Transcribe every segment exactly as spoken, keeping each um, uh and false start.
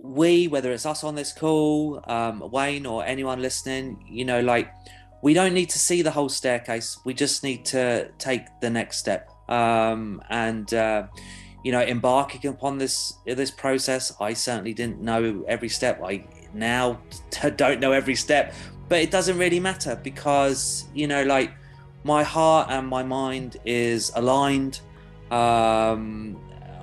we, whether it's us on this call, um, Wayne, or anyone listening, you know, like, we don't need to see the whole staircase. We just need to take the next step. Um, and uh, you know, embarking upon this this process, I certainly didn't know every step. I now don't know every step, but it doesn't really matter, because, you know, like, my heart and my mind is aligned. Um,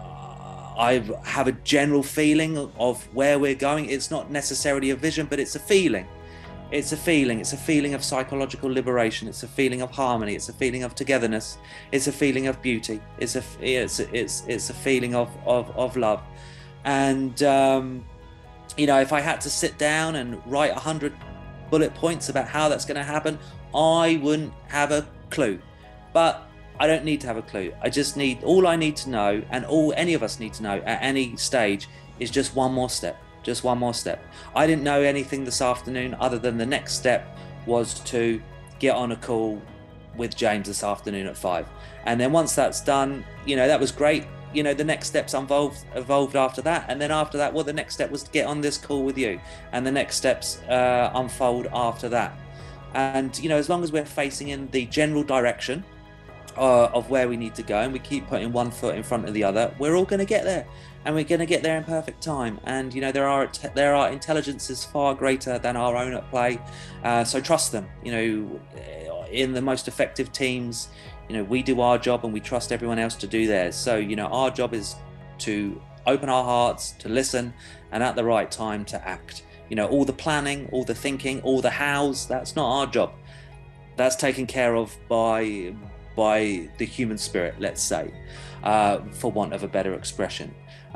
I have a general feeling of where we're going. It's not necessarily a vision, but it's a feeling. It's a feeling. It's a feeling of psychological liberation. It's a feeling of harmony. It's a feeling of togetherness. It's a feeling of beauty. It's a it's it's it's a feeling of of of love. And um, you know, if I had to sit down and write a hundred bullet points about how that's going to happen, I wouldn't have a clue. But I don't need to have a clue. I just need, all I need to know, and all any of us need to know at any stage, is just one more step. Just one more step. I didn't know anything this afternoon other than the next step was to get on a call with James this afternoon at five. And then once that's done, you know, that was great. You know, the next steps evolved, evolved after that. And then after that, well, the next step was to get on this call with you. And the next steps uh, unfold after that. And, you know, as long as we're facing in the general direction uh, of where we need to go, and we keep putting one foot in front of the other, we're all going to get there. And we're going to get there in perfect time. And, you know, there are there are intelligences far greater than our own at play. Uh, so trust them. You know, in the most effective teams, you know, we do our job and we trust everyone else to do theirs. So, you know, our job is to open our hearts, to listen, and at the right time to act. You know, all the planning, all the thinking, all the hows, that's not our job. That's taken care of by, by the human spirit, let's say, uh, for want of a better expression.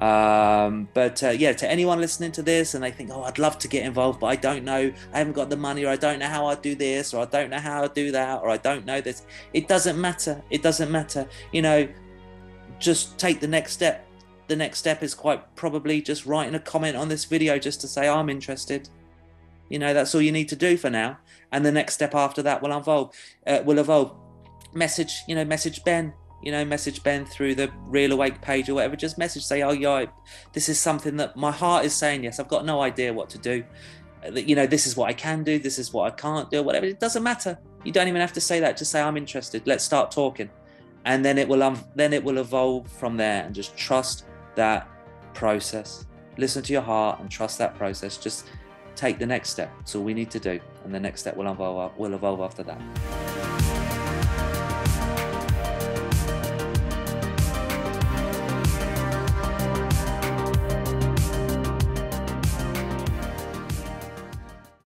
Um, but uh, yeah, to anyone listening to this and they think, oh, I'd love to get involved, but I don't know, I haven't got the money, or I don't know how I do this, or I don't know how I do that, or I don't know this. It doesn't matter. It doesn't matter. You know, just take the next step. The next step is quite probably just writing a comment on this video just to say, I'm interested. You know, that's all you need to do for now. And the next step after that will evolve. Uh, will evolve. Message, you know, message Ben. You know, message Ben through the Real Awake page or whatever. Just message, say, oh, yeah, this is something that my heart is saying yes. I've got no idea what to do. You know, this is what I can do. This is what I can't do. Whatever. It doesn't matter. You don't even have to say that. Just say, I'm interested. Let's start talking. And then it will, um, then it will evolve from there. And just trust that process. Listen to your heart and trust that process. Just take the next step. That's all we need to do. And the next step will evolve, will evolve after that.